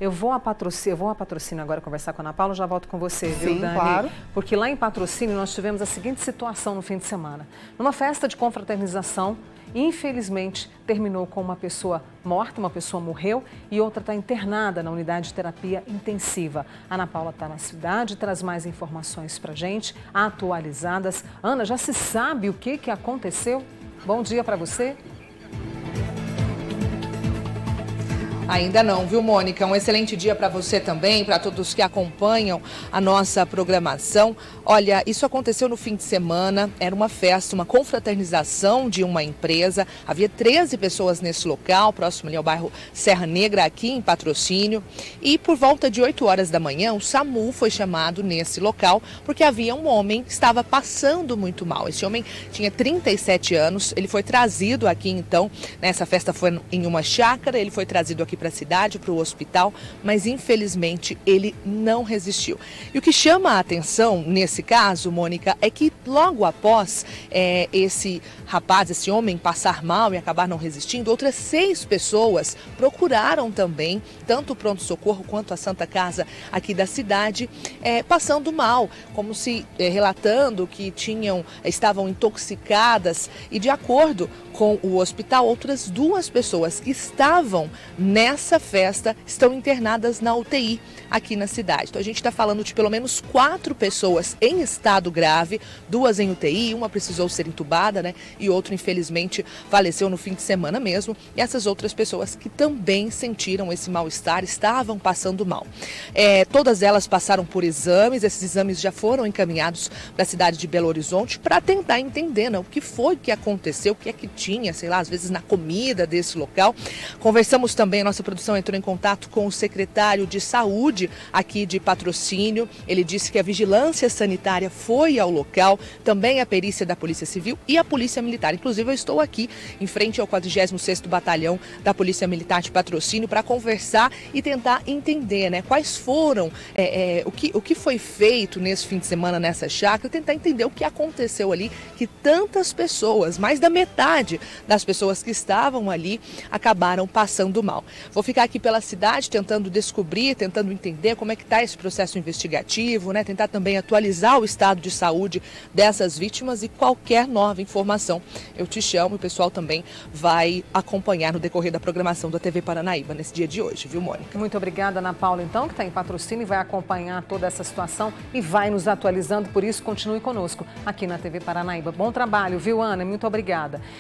Eu vou a Patrocínio agora conversar com a Ana Paula, já volto com você, viu, Sim, Dani? claro. Porque lá em Patrocínio nós tivemos a seguinte situação no fim de semana. Numa festa de confraternização, infelizmente terminou com uma pessoa morta, uma pessoa morreu e outra está internada na unidade de terapia intensiva. A Ana Paula está na cidade, traz mais informações para a gente, atualizadas. Ana, já se sabe o que aconteceu? Bom dia para você. Ainda não, viu, Mônica? Um excelente dia para você também, para todos que acompanham a nossa programação. Olha, isso aconteceu no fim de semana, era uma festa, uma confraternização de uma empresa. Havia 13 pessoas nesse local, próximo ali ao bairro Serra Negra, aqui em Patrocínio. E por volta de 8 horas da manhã, o SAMU foi chamado nesse local, porque havia um homem que estava passando muito mal. Esse homem tinha 37 anos, ele foi trazido aqui então, essa festa foi em uma chácara, ele foi trazido aqui para a cidade, para o hospital, mas infelizmente ele não resistiu. E o que chama a atenção nesse caso, Mônica, é que logo após esse rapaz, esse homem passar mal e acabar não resistindo, outras 6 pessoas procuraram também, tanto o pronto-socorro quanto a Santa Casa aqui da cidade, passando mal, como se relatando que estavam intoxicadas e de acordo com o hospital, outras 2 pessoas que estavam nessa festa estão internadas na UTI aqui na cidade. Então a gente está falando de pelo menos 4 pessoas em estado grave, 2 em UTI, uma precisou ser entubada, né? E outra, infelizmente, faleceu no fim de semana mesmo. E essas outras pessoas que também sentiram esse mal-estar, estavam passando mal. Todas elas passaram por exames, esses exames já foram encaminhados para a cidade de Belo Horizonte para tentar entender, né, o que foi que aconteceu, o que é que tinha, sei lá, às vezes na comida desse local. Conversamos também, a nossa produção entrou em contato com o secretário de Saúde aqui de Patrocínio. Ele disse que a vigilância sanitária foi ao local, também a perícia da Polícia Civil e a Polícia Militar. Inclusive, eu estou aqui em frente ao 46º Batalhão da Polícia Militar de Patrocínio para conversar e tentar entender, né, quais foram, o que foi feito nesse fim de semana nessa chácara, tentar entender o que aconteceu ali, que tantas pessoas, mais da metade das pessoas que estavam ali, acabaram passando mal. Vou ficar aqui pela cidade tentando descobrir, tentando entender como é que está esse processo investigativo, né? Tentar também atualizar o estado de saúde dessas vítimas e qualquer nova informação eu te chamo. O pessoal também vai acompanhar no decorrer da programação da TV Paranaíba nesse dia de hoje, viu, Mônica? Muito obrigada, Ana Paula, então, que está em Patrocínio e vai acompanhar toda essa situação e vai nos atualizando. Por isso, continue conosco aqui na TV Paranaíba. Bom trabalho, viu, Ana? Muito obrigada.